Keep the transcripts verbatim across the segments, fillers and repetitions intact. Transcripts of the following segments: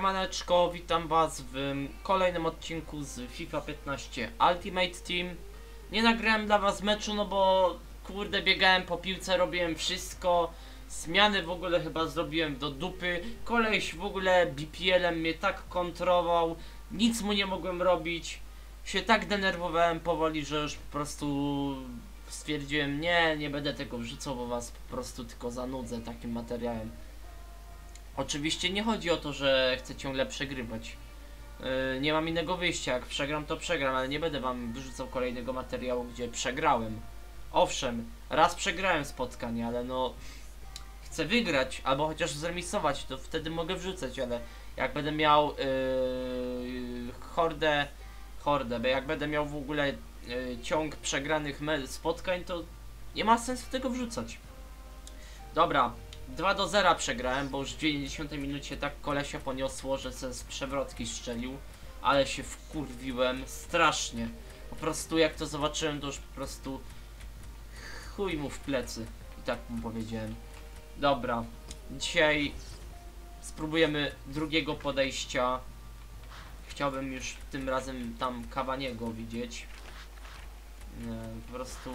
Siemaneczko, witam was w kolejnym odcinku z FIFA piętnaście Ultimate Team. Nie nagrałem dla was meczu, no bo kurde biegałem po piłce, robiłem wszystko. Zmiany w ogóle chyba zrobiłem do dupy. Koleś w ogóle B P L-em mnie tak kontrował, nic mu nie mogłem robić. Się tak denerwowałem powoli, że już po prostu stwierdziłem, nie, nie będę tego wrzucał, bo was po prostu tylko zanudzę takim materiałem. Oczywiście nie chodzi o to, że chcę ciągle przegrywać. Yy, nie mam innego wyjścia, jak przegram to przegram, ale nie będę wam wyrzucał kolejnego materiału, gdzie przegrałem. Owszem, raz przegrałem spotkanie, ale no... Chcę wygrać, albo chociaż zremisować, to wtedy mogę wrzucać, ale jak będę miał yy, hordę, hordę, bo jak będę miał w ogóle yy, ciąg przegranych spotkań, to nie ma sensu tego wrzucać. Dobra. dwa do zera przegrałem, bo już w dziewięćdziesiątej minucie tak kolesia poniosło, że se z przewrotki strzelił. Ale się wkurwiłem strasznie. Po prostu jak to zobaczyłem, to już po prostu chuj mu w plecy. I tak mu powiedziałem. Dobra, dzisiaj spróbujemy drugiego podejścia. Chciałbym już tym razem tam Cavaniego widzieć. Po prostu...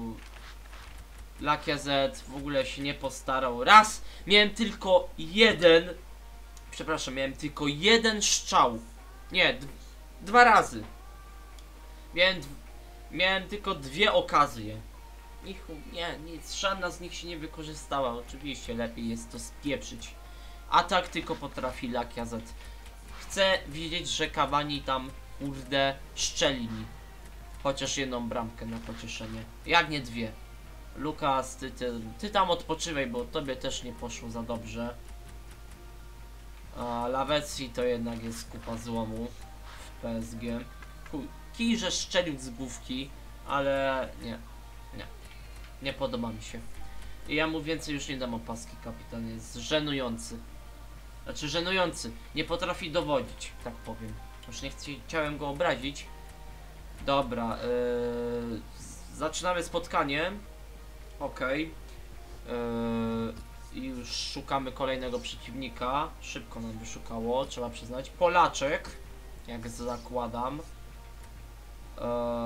Lacazette w ogóle się nie postarał. Raz miałem tylko jeden. Przepraszam, miałem tylko jeden strzał. Nie, dwa razy. Miałem, miałem tylko dwie okazje. Ich, nie, nic, żadna z nich się nie wykorzystała. Oczywiście lepiej jest to spieprzyć. A tak tylko potrafi Lacazette. Chcę wiedzieć, że Cavani tam kurde szczeli mi. Chociaż jedną bramkę na pocieszenie. Jak nie dwie. Lukas, ty, ty, ty tam odpoczywaj, bo tobie też nie poszło za dobrze. A Lavezzi to jednak jest kupa złomu w P S G. Kij, że szczelił z główki, ale nie, nie, nie podoba mi się. I ja mu więcej już nie dam opaski, kapitan jest żenujący. Znaczy żenujący, nie potrafi dowodzić, tak powiem. Już nie chciałem go obrazić. Dobra, yy, zaczynamy spotkanie. Okej. Okay. Yy, I już szukamy kolejnego przeciwnika. Szybko nam wyszukało, trzeba przyznać. Polaczek, jak zakładam. Yy,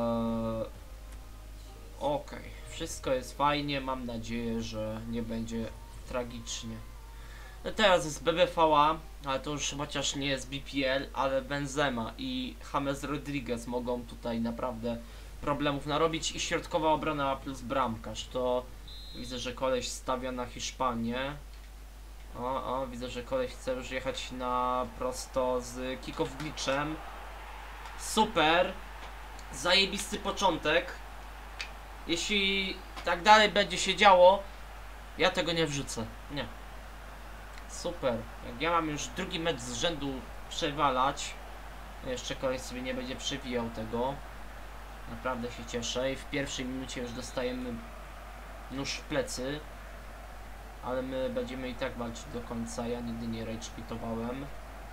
Okej. Okay. Wszystko jest fajnie. Mam nadzieję, że nie będzie tragicznie. No teraz jest B B V A, ale to już chociaż nie jest B P L, ale Benzema i James Rodriguez mogą tutaj naprawdę problemów narobić i środkowa obrona plus bramkarz. To widzę, że koleś stawia na Hiszpanię. O, o, widzę, że koleś chce już jechać na prosto z kickowniczem. Super. Zajebisty początek. Jeśli tak dalej będzie się działo, ja tego nie wrzucę. Nie. Super. Jak ja mam już drugi mecz z rzędu przewalać, jeszcze koleś sobie nie będzie przewijał tego. Naprawdę się cieszę i w pierwszej minucie już dostajemy nóż w plecy. Ale my będziemy i tak walczyć do końca, ja nigdy nie rage quitowałem.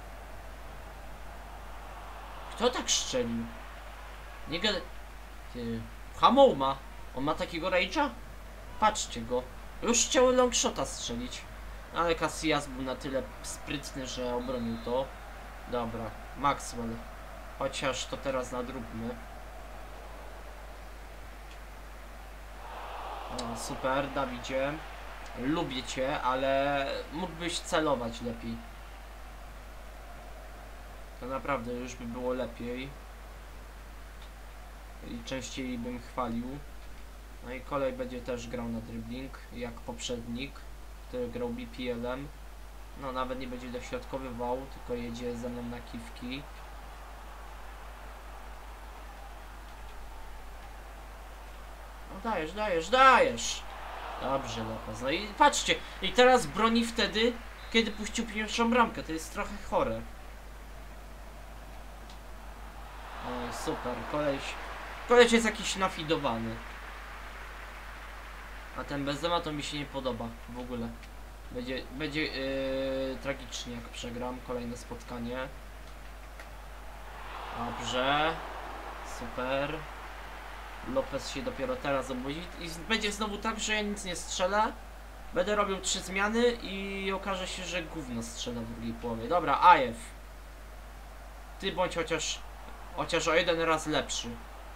Kto tak strzelił? Nie gada... Hamou ma. On ma takiego rage'a? Patrzcie go. Już chciał longshota strzelić. Ale Casillas był na tyle sprytny, że obronił to. Dobra, Maxwell. Chociaż to teraz nadróbmy. O, super, Dawidzie. Lubię cię, ale mógłbyś celować lepiej. To naprawdę już by było lepiej. I częściej bym chwalił. No i kolej będzie też grał na dribbling, jak poprzednik, który grał B P L-em. No nawet nie będzie dośrodkowywał, tylko jedzie ze mną na kiwki. No dajesz, dajesz, dajesz! Dobrze, Lopez. No i patrzcie, i teraz broni wtedy, kiedy puścił pierwszą bramkę. To jest trochę chore. Oj, super, koleś... Koleś jest jakiś nafidowany. A ten Benzema to mi się nie podoba w ogóle. Będzie, będzie yy, tragicznie, jak przegram kolejne spotkanie. Dobrze. Super. Lopez się dopiero teraz obudzi i będzie znowu tak, że ja nic nie strzelę. Będę robił trzy zmiany i okaże się, że gówno strzelę w drugiej połowie. Dobra, Ajew. ty bądź chociaż, chociaż o jeden raz lepszy.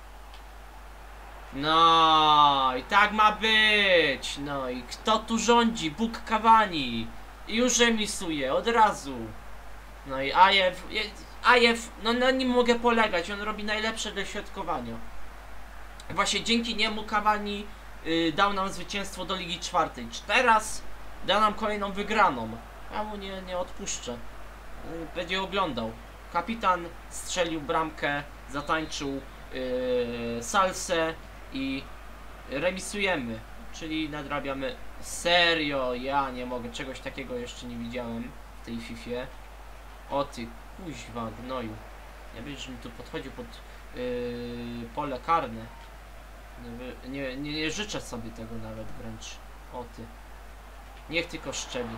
No i tak ma być. No i kto tu rządzi? Bóg Cavani. I już remisuje od razu. No i Ajew, Ajew, no na nim mogę polegać, on robi najlepsze dośrodkowania. Właśnie dzięki niemu Cavani y, dał nam zwycięstwo do Ligi Czwartej. Teraz da nam kolejną wygraną. Ja mu nie, nie odpuszczę. Y, będzie oglądał. Kapitan strzelił bramkę, zatańczył y, salsę i remisujemy. Czyli nadrabiamy. Serio, ja nie mogę, czegoś takiego jeszcze nie widziałem w tej Fifie. O ty kuźwa gnoju. Nie będziesz mi tu podchodził pod yy, pole karne. Nie, nie, nie, nie życzę sobie tego nawet wręcz. O ty. Niech tylko szczeli.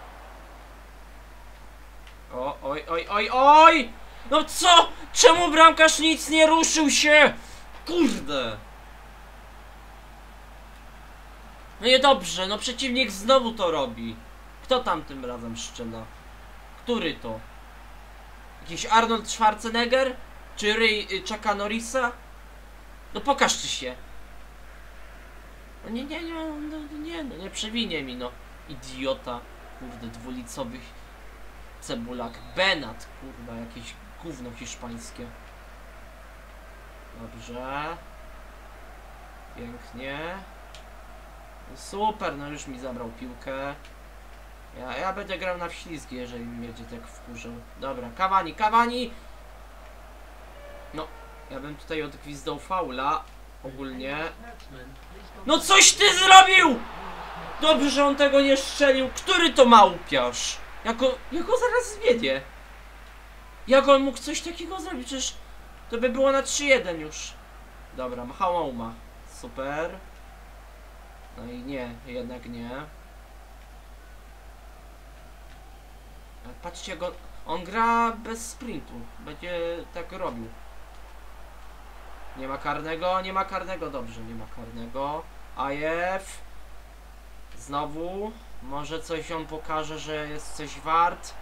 O, oj, oj, oj, oj! No co? Czemu bramkarz nic nie ruszył się? Kurde! No niedobrze, no przeciwnik znowu to robi. Kto tam tym razem strzela? Który to? Jakiś Arnold Schwarzenegger? Czy ryj Chucka Norrisa? No pokażcie się. No nie, nie, nie, no, nie, no nie przewinie mi, no. Idiota, kurde, dwulicowych cebulak. Benat, kurwa, jakieś gówno hiszpańskie. Dobrze. Pięknie. Super, no już mi zabrał piłkę. Ja, ja będę grał na wślizgi, jeżeli mnie będzie tak wkurzał. Dobra, Cavani, Cavani! No, ja bym tutaj odgwizdał faula. Ogólnie. No coś ty zrobił! Dobrze, że on tego nie strzelił. Który to małpiarz? Jako, ja go zaraz zwiedzie. Jak on mógł coś takiego zrobić? Przecież to by było na trzy jeden już. Dobra, Mahouma. Super. No i nie, jednak nie. Patrzcie go, on gra bez sprintu. Będzie tak robił. Nie ma karnego, nie ma karnego, dobrze, nie ma karnego. Ajew. Znowu. Może coś on pokaże, że jest coś wart.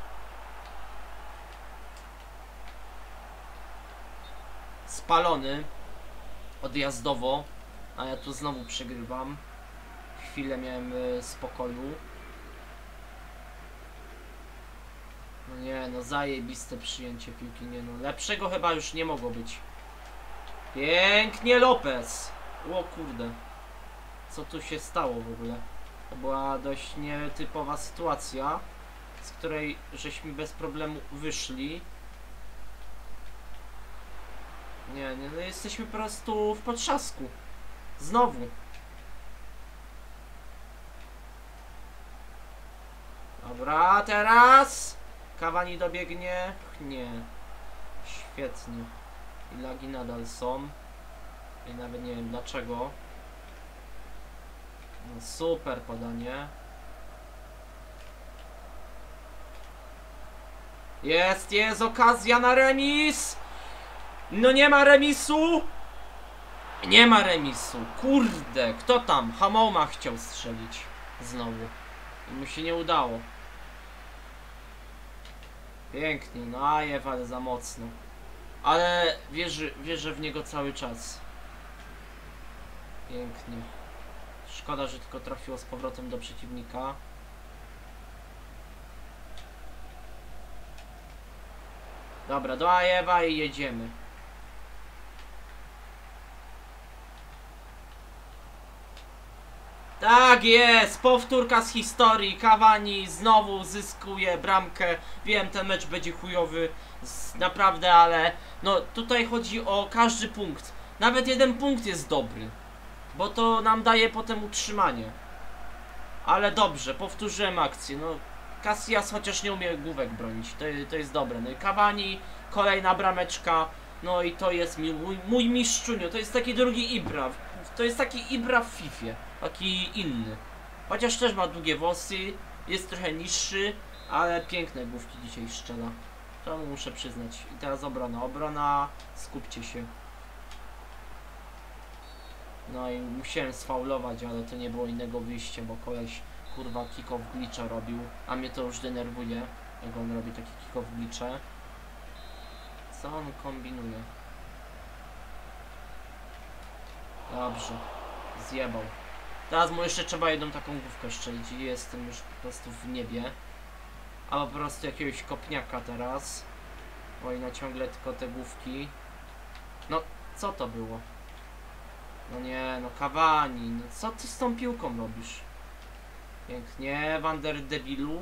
Spalony. Odjazdowo. A ja tu znowu przegrywam. Chwilę miałem y, spokoju. No nie, no zajebiste przyjęcie piłki, nie no. Lepszego chyba już nie mogło być. Pięknie Lopez. O kurde. Co tu się stało w ogóle? To była dość nietypowa sytuacja, z której żeśmy bez problemu wyszli. Nie, nie, no jesteśmy po prostu w potrzasku. Znowu. Dobra, teraz Cavani dobiegnie. Nie. Świetnie. I lagi nadal są. I nawet nie wiem dlaczego. No super podanie. Jest, jest okazja na remis. No nie ma remisu. Nie ma remisu. Kurde, kto tam? Hamouma chciał strzelić. Znowu. I mu się nie udało. Pięknie, no Ajew, ale za mocno. Ale wierzy, wierzę w niego cały czas. Pięknie. Szkoda, że tylko trafiło z powrotem do przeciwnika. Dobra, do Ajewa i jedziemy. Tak jest! Powtórka z historii. Cavani znowu zyskuje bramkę. Wiem, ten mecz będzie chujowy. Naprawdę, ale no tutaj chodzi o każdy punkt. Nawet jeden punkt jest dobry. Bo to nam daje potem utrzymanie. Ale dobrze, powtórzyłem akcję. No, Casillas chociaż nie umie główek bronić. To, to jest dobre. No i Cavani, kolejna brameczka. No i to jest mój, mój mistrzunio. To jest taki drugi Ibra. To jest taki Ibra w Fifie. Taki inny. Chociaż też ma długie włosy. Jest trochę niższy. Ale piękne główki dzisiaj strzela. To muszę przyznać. I teraz obrona. Obrona. Skupcie się. No i musiałem sfaulować, ale to nie było innego wyjścia, bo koleś kurwa kick-off glitcha robił, a mnie to już denerwuje, jak on robi takie kick-off glitche. Co on kombinuje? Dobrze. Zjebał. Teraz mu jeszcze trzeba jedną taką główkę szczelić i jestem już po prostu w niebie. A po prostu jakiegoś kopniaka teraz. Oj, na ciągle tylko te główki. No, co to było? No nie, no Cavani, no co ty z tą piłką robisz? Pięknie, Vanderdebilu.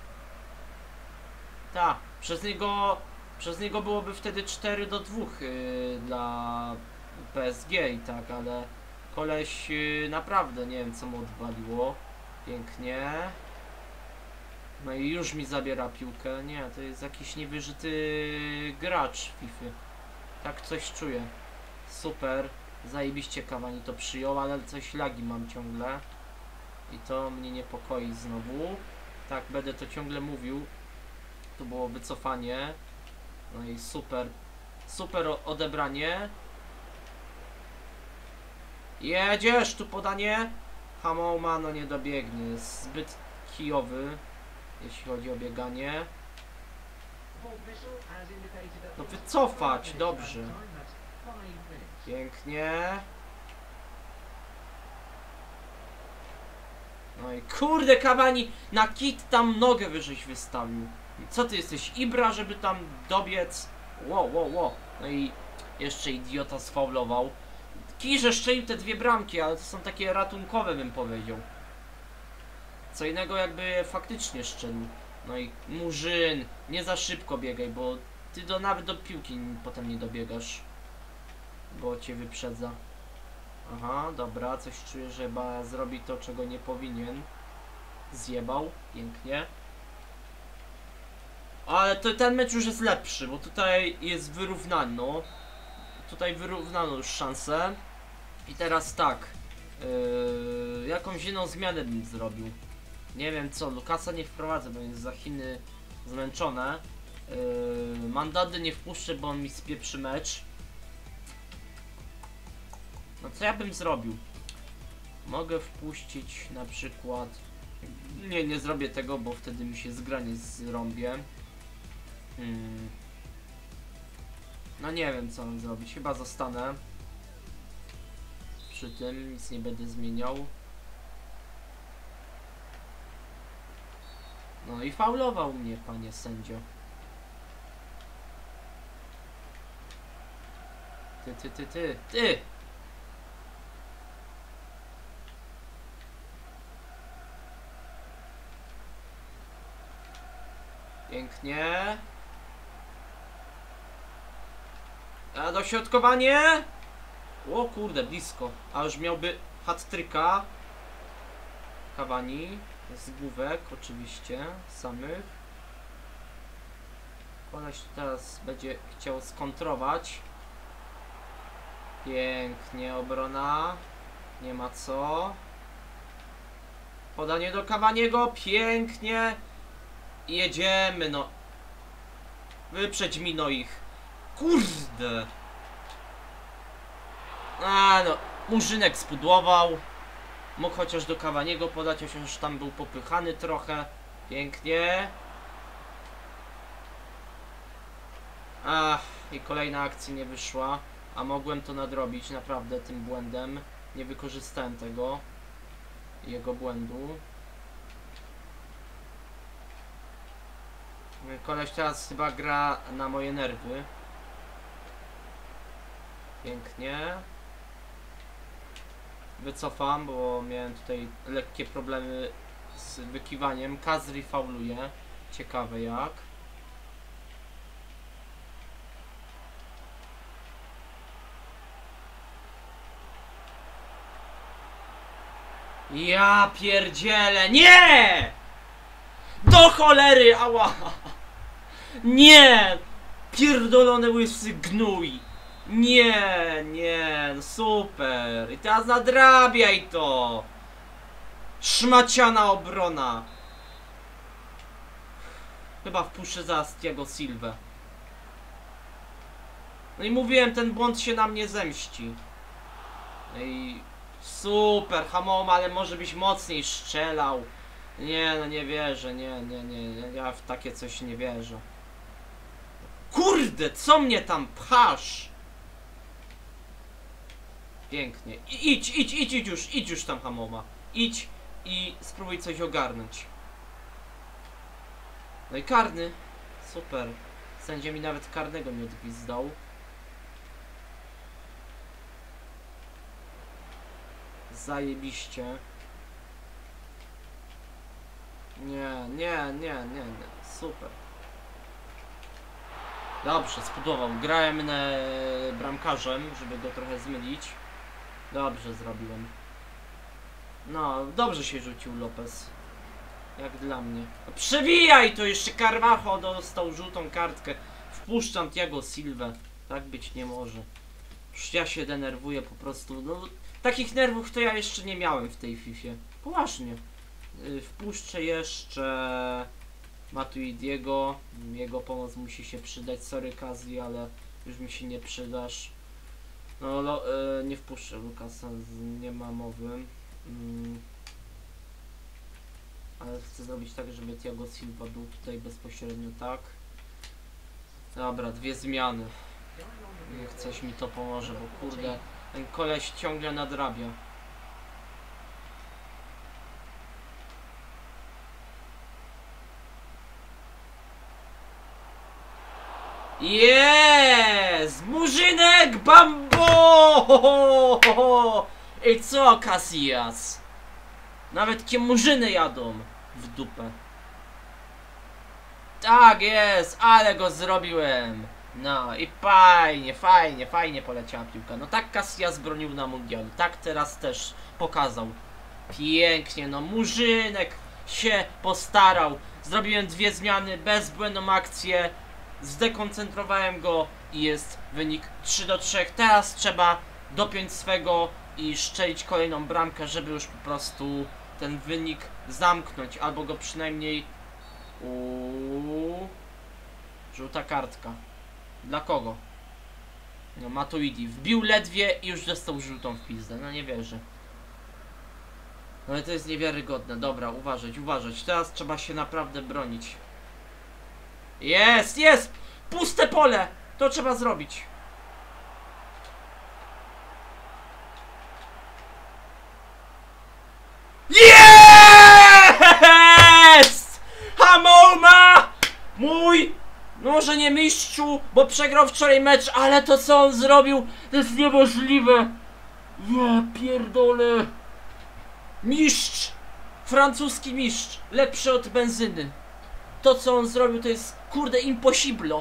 Tak, przez niego, przez niego byłoby wtedy cztery do dwóch yy, dla P S G i tak, ale koleś yy, naprawdę nie wiem co mu odwaliło. Pięknie. No i już mi zabiera piłkę. Nie, to jest jakiś niewyżyty gracz FIFA. Tak coś czuję. Super. Zajebiście Cavani to przyjął, ale coś lagi mam ciągle. I to mnie niepokoi znowu. Tak, będę to ciągle mówił. Tu było wycofanie. No i super. Super odebranie. Jedziesz, tu podanie. Hamouma no nie dobiegnie. Jest zbyt kijowy, jeśli chodzi o bieganie. No wycofać, dobrze. Pięknie. No i kurde Cavani, na kit tam nogę wyżeś wystawił. Co ty jesteś, Ibra, żeby tam dobiec? Wow, wow, wow. No i jeszcze idiota sfaulował. Kirze szczelił te dwie bramki, ale to są takie ratunkowe, bym powiedział. Co innego jakby faktycznie szczelił. No i Murzyn, nie za szybko biegaj, bo ty do, nawet do piłki potem nie dobiegasz. Bo cię wyprzedza. Aha, dobra, coś czuję, że chyba zrobi to, czego nie powinien. Zjebał, pięknie. Ale to ten mecz już jest lepszy, bo tutaj jest wyrównano. Tutaj wyrównano już szansę. I teraz tak. Yy, jakąś inną zmianę bym zrobił. Nie wiem co, Lukasa nie wprowadzę, bo jest za Chiny zmęczone. Yy, Mandady nie wpuszczę, bo on mi spieprzy mecz. No co ja bym zrobił? Mogę wpuścić na przykład... Nie, nie zrobię tego, bo wtedy mi się zgranie zrąbie. Hmm. No nie wiem co mam zrobić, chyba zostanę przy tym, nic nie będę zmieniał. No i faulował mnie, panie sędzio. Ty, ty, ty, ty, ty! Pięknie. A dośrodkowanie! O kurde, blisko. A już miałby hat-tricka. Cavani. Z główek oczywiście, samych. Koleś teraz będzie chciał skontrować. Pięknie, obrona. Nie ma co. Podanie do Cavaniego, pięknie. I jedziemy, no. Wyprzedź mi no ich. Kurde. A no, Murzynek spudłował. Mógł chociaż do Cavaniego podać, chociaż tam był popychany trochę. Pięknie. Ach, i kolejna akcja nie wyszła. A mogłem to nadrobić naprawdę tym błędem. Nie wykorzystałem tego. Jego błędu. Koleś teraz chyba gra na moje nerwy. Pięknie. Wycofam, bo miałem tutaj lekkie problemy z wykiwaniem. Kazri fauluje. Ciekawe jak. Ja pierdzielę. Nie! Do cholery! Ała! Nie! Pierdolony łysy gnój! Nie, nie, no super. I teraz nadrabiaj to. Szmaciana obrona. Chyba wpuszczę zaraz Thiago Silvę. No i mówiłem, ten błąd się na mnie zemści. No i super, Hamouma, ale może byś mocniej strzelał. Nie, no nie wierzę, nie, nie, nie, ja w takie coś nie wierzę. Kurde! Kurde, co mnie tam pchasz? Pięknie. I, idź, idź, idź, idź już, idź już tam, hamowa. Idź i spróbuj coś ogarnąć. No i karny. Super. Sędzia mi nawet karnego nie odgwizdał. Zajebiście. Nie, nie, nie, nie, nie. Super. Dobrze, spodobał. Grałem na bramkarzem, żeby go trochę zmylić. Dobrze zrobiłem. No, dobrze się rzucił Lopez. Jak dla mnie. No, przewijaj to jeszcze, Carvajo dostał żółtą kartkę. Wpuszczam Thiago Silvę. Tak być nie może. Już ja się denerwuję po prostu. No, takich nerwów to ja jeszcze nie miałem w tej Fifie. Poważnie. Yy, wpuszczę jeszcze Matuidiego. Jego pomoc musi się przydać. Sorry Kazi, ale już mi się nie przydasz. No, lo, yy, nie wpuszczę Lukasa, nie ma mowy. Yy. Ale chcę zrobić tak, żeby Thiago Silva był tutaj bezpośrednio, tak. Dobra, dwie zmiany. Niech coś mi to pomoże, bo kurde, ten koleś ciągle nadrabia. Jest! Murzynek Bambo! I co, Casillas? Nawet kie murzyny jadą w dupę. Tak jest, ale go zrobiłem. No i fajnie, fajnie, fajnie poleciała piłka. No tak Casillas bronił na mundialu. Tak teraz też pokazał. Pięknie, no murzynek się postarał. Zrobiłem dwie zmiany, bezbłędną akcję. Zdekoncentrowałem go i jest wynik trzy do trzech. Teraz trzeba dopiąć swego i szczelić kolejną bramkę, żeby już po prostu ten wynik zamknąć, albo go przynajmniej... Uuu... Żółta kartka. Dla kogo? No Matuidi. Wbił ledwie i już dostał żółtą w pizdę. No nie wierzę. No ale to jest niewiarygodne. Dobra, uważać, uważać. Teraz trzeba się naprawdę bronić. Jest, jest! Puste pole! To trzeba zrobić. Jest! Hamouma! Mój! Może nie mistrzu, bo przegrał wczoraj mecz, ale to co on zrobił, to jest niemożliwe. Ja pierdolę. Mistrz! Francuski mistrz. Lepszy od benzyny. To co on zrobił to jest kurde impossible.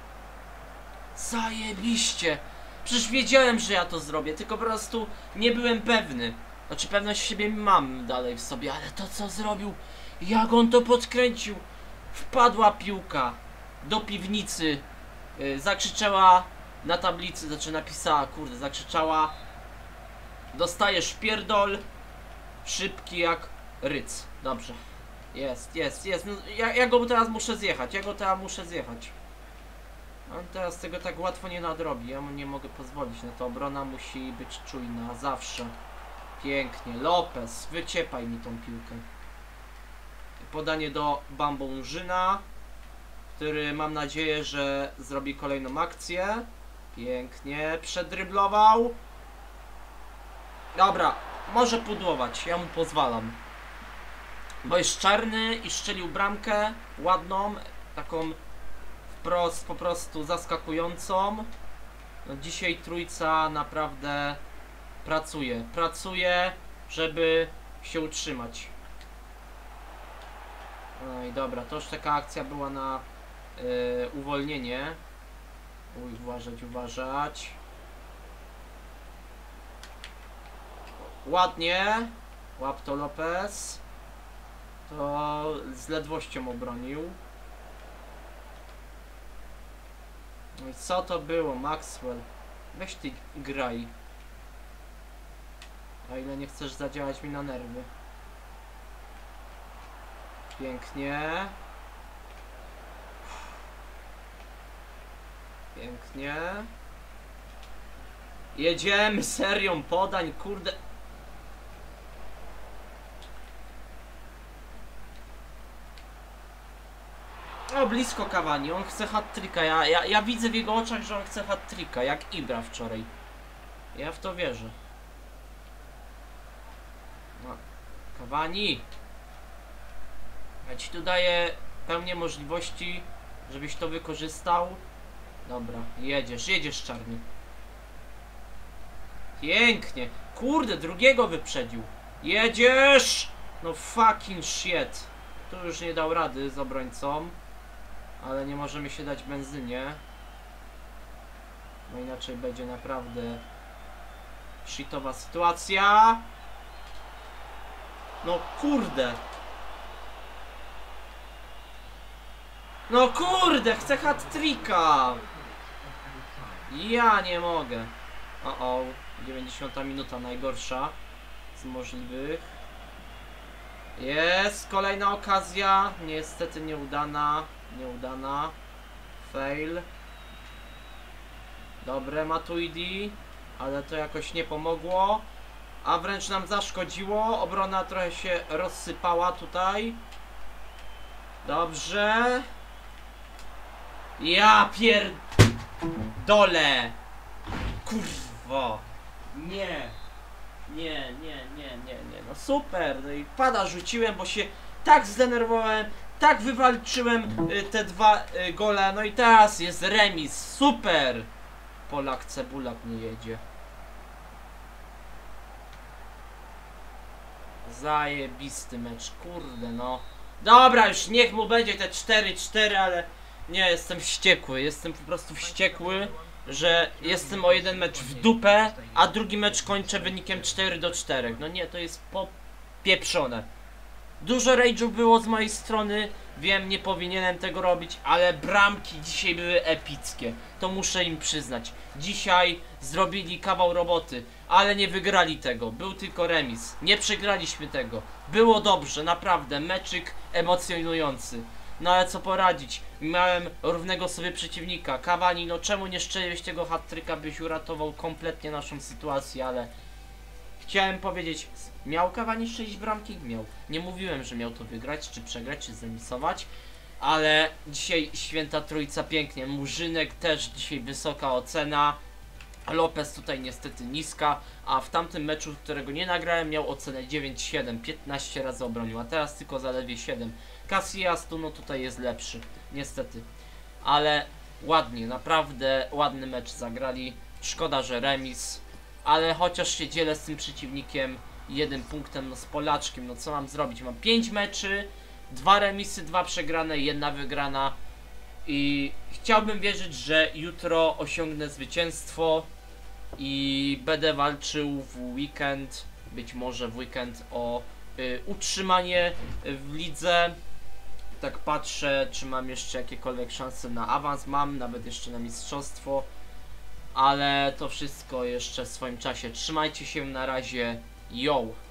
Zajebiście. Przecież wiedziałem, że ja to zrobię, tylko po prostu nie byłem pewny. Znaczy pewność siebie mam dalej w sobie, ale to co zrobił, jak on to podkręcił. Wpadła piłka do piwnicy, yy, zakrzyczała na tablicy, znaczy napisała, kurde, zakrzyczała: dostajesz pierdol, szybki jak ryc. Dobrze. Jest, jest, jest. No, ja, ja go teraz muszę zjechać, ja go teraz muszę zjechać. On teraz tego tak łatwo nie nadrobi, ja mu nie mogę pozwolić na to. Obrona musi być czujna, zawsze. Pięknie. Lopez, wyciepaj mi tą piłkę. Podanie do Bambonżyna, który mam nadzieję, że zrobi kolejną akcję. Pięknie. Przedryblował. Dobra, może pudłować, ja mu pozwalam. Bo jest czarny i strzelił bramkę ładną, taką wprost, po prostu zaskakującą. No, dzisiaj trójca naprawdę pracuje. Pracuje, żeby się utrzymać. No i dobra, to już taka akcja była na yy, uwolnienie. Uj, uważać, uważać. Ładnie. Łap to Lopez. To z ledwością obronił. No i co to było, Maxwell? Weź ty graj. A ile nie chcesz zadziałać mi na nerwy. Pięknie. Pięknie. Jedziemy serią podań, kurde. O, blisko Cavani, on chce hat-tricka, ja, ja, ja widzę w jego oczach, że on chce hat-tricka, jak Ibra wczoraj. Ja w to wierzę. No, Cavani. Ja ci tu daję pełnię możliwości, żebyś to wykorzystał. Dobra, jedziesz, jedziesz czarny. Pięknie. Kurde, drugiego wyprzedził. Jedziesz! No fucking shit. Tu już nie dał rady z obrońcą. Ale nie możemy się dać benzynie. No inaczej będzie naprawdę shitowa sytuacja. No kurde. No kurde, chcę hat-tricka. Ja nie mogę. O, o, dziewięćdziesiąta minuta, najgorsza z możliwych. Jest kolejna okazja, niestety nieudana, nieudana. Fail. Dobre, Matuidi, ale to jakoś nie pomogło. A wręcz nam zaszkodziło, obrona trochę się rozsypała tutaj. Dobrze. Ja pierdolę. Kurwo. Nie. Nie, nie, nie, nie, nie. No super. No i pada rzuciłem, bo się tak zdenerwowałem. Tak wywalczyłem y, te dwa y, gole. No i teraz jest remis. Super. Polak Cebulak nie jedzie. Zajebisty mecz. Kurde no. Dobra, już niech mu będzie te cztery cztery, ale nie, jestem wściekły, jestem po prostu wściekły, że jestem o jeden mecz w dupę, a drugi mecz kończę wynikiem cztery do czterech. No nie, to jest popieprzone. Dużo rage'ów było z mojej strony, wiem, nie powinienem tego robić, ale bramki dzisiaj były epickie, to muszę im przyznać. Dzisiaj zrobili kawał roboty, ale nie wygrali tego, był tylko remis, nie przegraliśmy tego. Było dobrze, naprawdę, meczyk emocjonujący. No ale co poradzić, miałem równego sobie przeciwnika, Cavani, no czemu nie strzeliłeś tego hat-tricka, byś uratował kompletnie naszą sytuację, ale... Chciałem powiedzieć, miał Cavani strzelić bramki? Miał. Nie mówiłem, że miał to wygrać, czy przegrać, czy zremisować, ale dzisiaj święta trójca pięknie. Murzynek też dzisiaj wysoka ocena. Lopez tutaj niestety niska, a w tamtym meczu, którego nie nagrałem, miał ocenę dziewięć siedem, piętnaście razy obronił, a teraz tylko zaledwie siedem. Casillas tu no tutaj jest lepszy, niestety. Ale ładnie, naprawdę ładny mecz zagrali. Szkoda, że remis. Ale chociaż się dzielę z tym przeciwnikiem jednym punktem, no z Polaczkiem, no co mam zrobić? Mam pięć meczy, dwa remisy, dwa przegrane, jedna wygrana. I chciałbym wierzyć, że jutro osiągnę zwycięstwo i będę walczył w weekend, być może w weekend o y, utrzymanie w lidze. Tak patrzę, czy mam jeszcze jakiekolwiek szanse na awans, mam nawet jeszcze na mistrzostwo. Ale to wszystko jeszcze w swoim czasie. Trzymajcie się, na razie, yo!